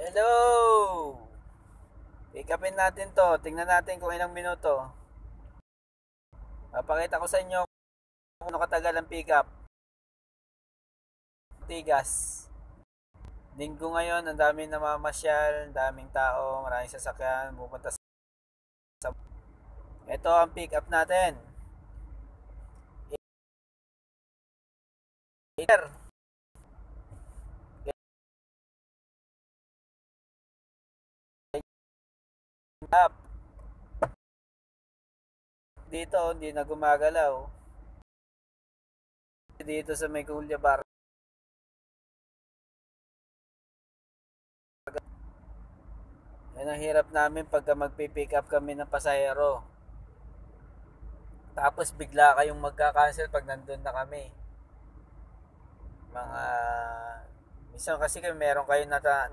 Hello! Pick upin natin to. Tingnan natin kung ilang minuto. Papakita ko sa inyo kung ano katagal ang pick up. Tigas. Linggo ngayon, ang daming namamasyal, ang daming tao, maraming sasakyan, pupunta sa... Ito ang pick up natin. Air. Up. Dito, hindi na gumagalaw. Dito sa may Kuya Bar. Yan ang hirap namin pagka magpipick up kami ng pasahero. Tapos bigla kayong magka-cancel pag nandun na kami. Mga minsan kasi meron kayong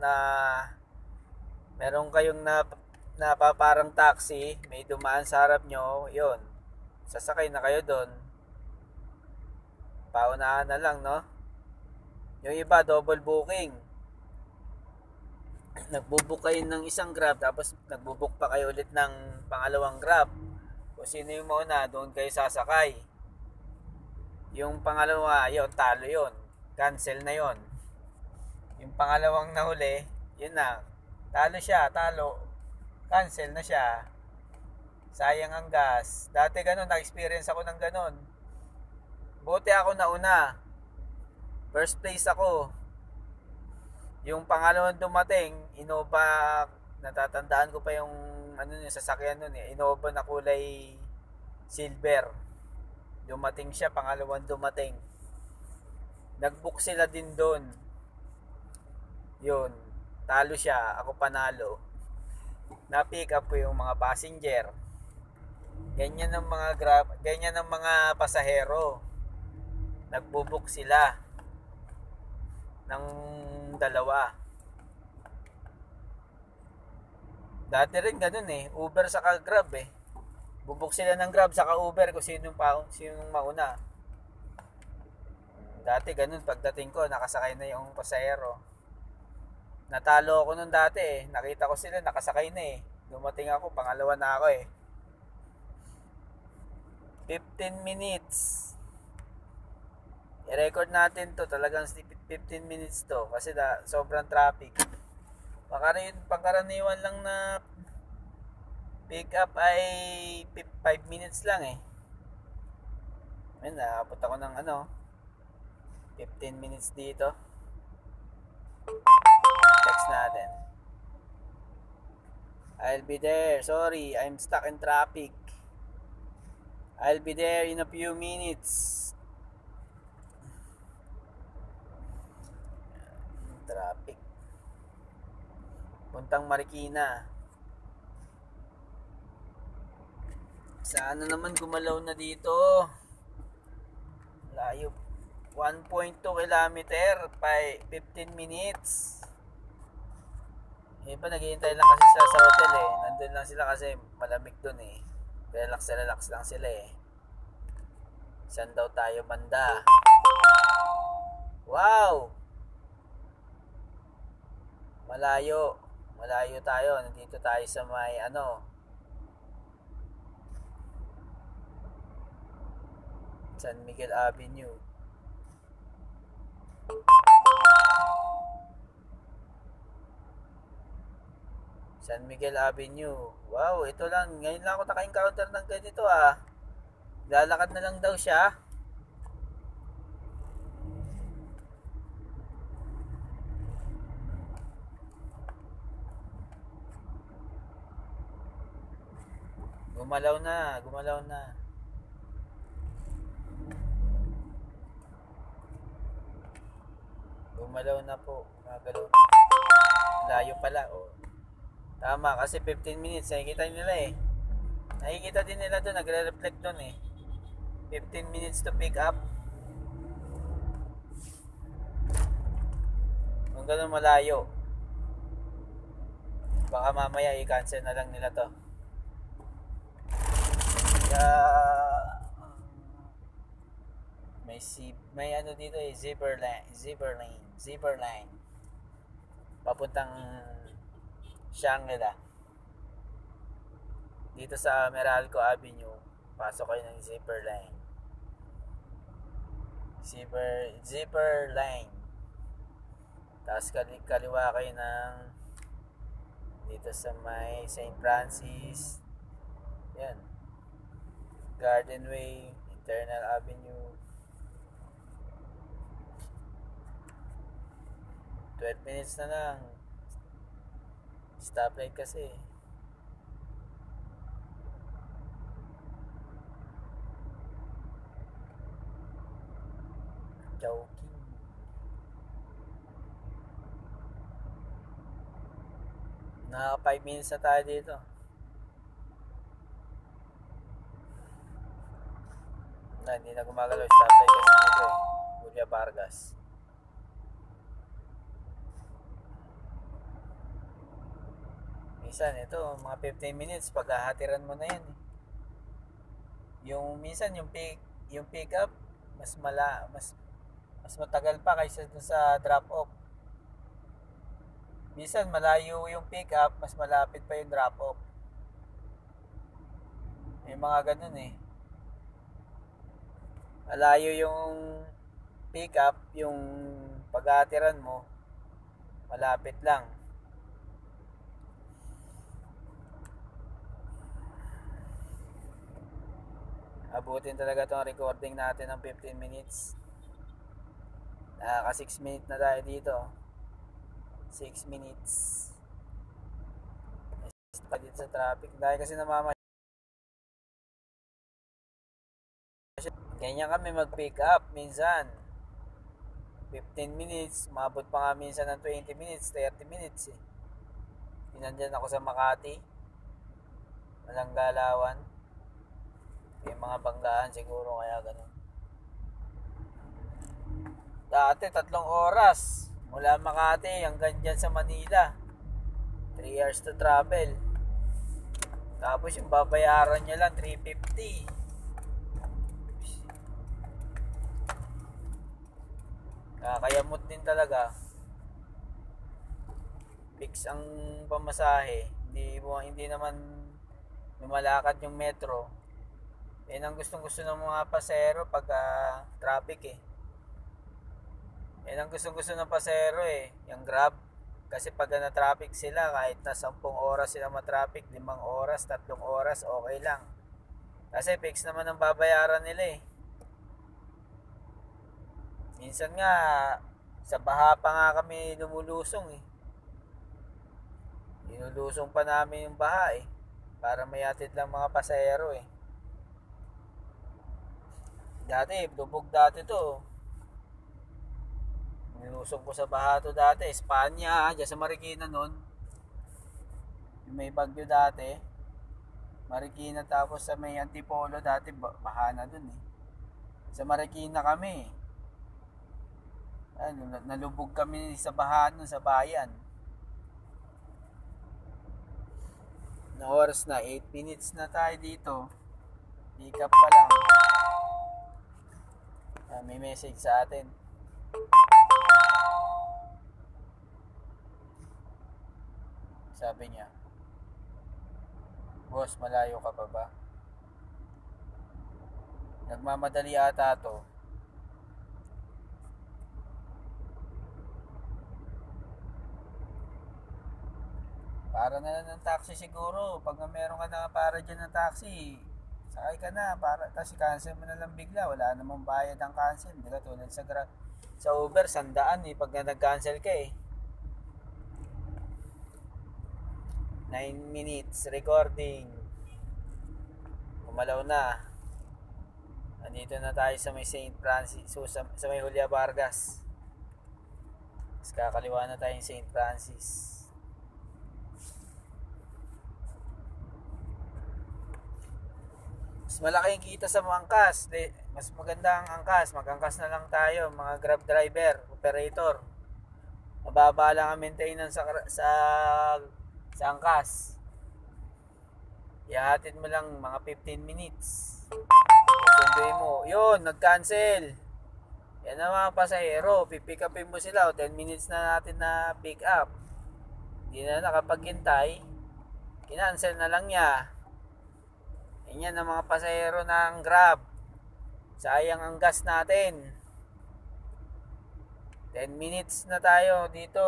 meron kayong napaparang taxi, may dumaan sa harap nyo, yun. Sasakay na kayo doon. Paunahan na lang, no? Yung iba, double booking. Nagbubook kayo ng isang grab, tapos nagbubook pa kayo ulit ng pangalawang grab. Kung sino yung mauna, doon kayo sasakay. Yung pangalawa, yun, talo yun. Cancel na yun. Yung pangalawang nahuli, yun na. Talo siya, talo. Cancel na siya. Sayang ang gas. Dati ganun, na-experience ako ng ganun. Buti ako nauna. First place ako. Yung pangalawang dumating, Innova, natatandaan ko pa yung yung sasakyan nun eh. Innova na kulay silver. Dumating siya, pangalawang dumating. Nag-book sila din doon. Yun. Talo siya, ako panalo. Na-pick up ko yung mga passenger. Ganyan ang mga ganyan ang mga pasahero. Nagbo-book sila ng dalawa. Dati rin ganun eh, Uber saka Grab eh. Bubuk sila ng Grab saka Uber kung sinong mauna. Dati ganun, pagdating ko nakasakay na yung pasahero. Natalo ako nun dati eh. Nakita ko sila nakasakay na eh. Dumating ako, pangalawa na ako eh. 15 minutes. I-record natin to, talagang 15 minutes to kasi sobrang traffic. Pangkaraniwan lang na pick up ay 5 minutes lang eh. Ayun, nakapot ako ng 15 minutes dito. Text natin. I'll be there. Sorry, I'm stuck in traffic. I'll be there in a few minutes. Traffic. Puntang Marikina. Sana naman gumalaw na dito. Layo. 1.2 kilometer by 15 minutes. Iba naghihintay lang kasi sa hotel eh. Nandun lang sila kasi malamig dun eh. Relax lang sila eh. Saan daw tayo banda? Wow! Malayo tayo. Nandito tayo sa may San Miguel Avenue. San Miguel Avenue. Wow, ito lang. Ngayon lang ako naka-encounter ng ganito ah. Lalakad na lang daw siya. Gumalaw na. Gumalaw na po. Gumagalaw na. Layo pala. Oh. Tama, kasi 15 minutes. Nakikita nila eh. Nakikita din nila doon. Nagre-reflect doon eh. 15 minutes to pick up. Kung ganun malayo, baka mamaya i-cancel na lang nila to. Kaya may dito eh, zipper line. papuntang Shangri-La. Dito sa Meralco Avenue, pasok kayo ng zipper line. Zipper line. Tapos kaliwa kayo ng dito sa may St. Francis. Yan. Garden Way, Internal Avenue. 12 minutes na lang. Stoplight kasi. Joking. Naka 5 minutes na tayo dito. Hindi na gumagalaw. Stoplight kasi dito eh. Julia Vargas. Minsan ito, mga 15 minutes paghahatiran mo na yan eh. Yung minsan yung pick up mas matagal pa kaysa dun sa drop off. Minsan malayo yung pick up, mas malapit pa yung drop off. May mga ganun eh. Malayo yung pick up, yung paghahatiran mo malapit lang. Abutin talaga tong recording natin ng 15 minutes. Naka 6 minutes na tayo dito. 6 minutes. Pa dito sa traffic. Dahil kasi ganyan kami mag-pick up minsan. 15 minutes. Umabot pa nga minsan ng 20 minutes, 30 minutes eh. Nandyan ako sa Makati. Walang galawan. May mga banggaan siguro kaya ganun. Dati 3 oras mula Makati hanggang dyan sa Manila. 3 hours to travel. Tapos yung babayaran nyo lang 350. Kakayamot din talaga. Fix ang pamasahe. Hindi naman lumalakad yung metro. Yan ang gustong-gusto ng mga pasero pag traffic eh. Yan ang gustong-gusto ng pasero eh, yung Grab. Kasi pag na-traffic sila, kahit na 10 oras sila ma-traffic, 5 oras, 3 oras, okay lang. Kasi fix naman ang babayaran nila eh. Minsan nga, sa baha pa nga kami lumulusong eh. Inulusong pa namin yung baha eh. Para mayatid lang mga pasahero eh. Dati, lubog dati to. Nilusong ko sa baha to dati. Espanya, dyan sa Marikina nun. May bagyo dati. Marikina tapos sa may Antipolo dati, baha na dun eh. Sa Marikina kami. Nalubog kami sa baha nun sa bayan. Na oras na, 8 minutes na tayo dito. Pick up pa lang. May message sa atin. Sabi niya, "Boss, malayo ka pa ba? Nagmamadali ata to." Para na lang ng taxi siguro. Pag meron ka na para dyan ng taxi, sakay ka na. Kasi cancel mo na lang bigla. Wala namang bayad ang cancel. Hindi ka tulad sa Uber, 100 eh. Pag nag-cancel ka eh. 9 minutes recording. Kumalaw na. Nandito na tayo sa may St. Francis. So, sa may Julia Vargas. Mas kakaliwa na tayo yung St. Francis. Mas malaki yung kita sa mga angkas. Mas maganda ang angkas. Mag-angkas na lang tayo, mga Grab driver, operator. Mababa lang ang maintenance sa angkas. Ihatid mo lang mga 15 minutes. Sunduin mo. Yun, nag-cancel. Yan ang mga pasahero. Pipick upin mo sila. 10 minutes na natin na pick up. Hindi na nakapaghintay. Kinancel na lang niya. Yan ang mga pasahero ng Grab. Sayang ang gas natin. 10 minutes na tayo dito.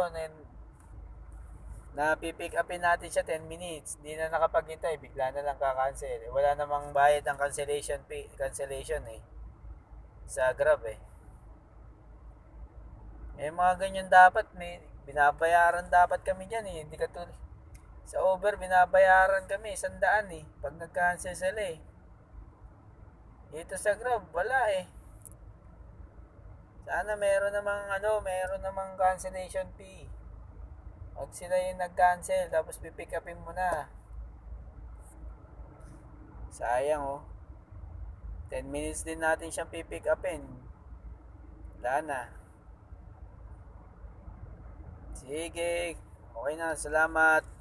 Pipick upin natin siya 10 minutes. Hindi na nakapaghintay. Bigla na lang kakancel. Wala namang bayad ang cancellation fee. Cancellation sa Grab mga ganyan dapat. May binabayaran dapat kami dyan Hindi katulad. Sa Uber, binabayaran kami 100 pag nag-cancel sila Dito sa Grab, wala Sana meron namang cancellation fee. Pag sila yung nag-cancel, tapos pipick upin mo na. Sayang 10 minutes din natin siyang pipick upin. Wala na. Sige. Okay na, salamat.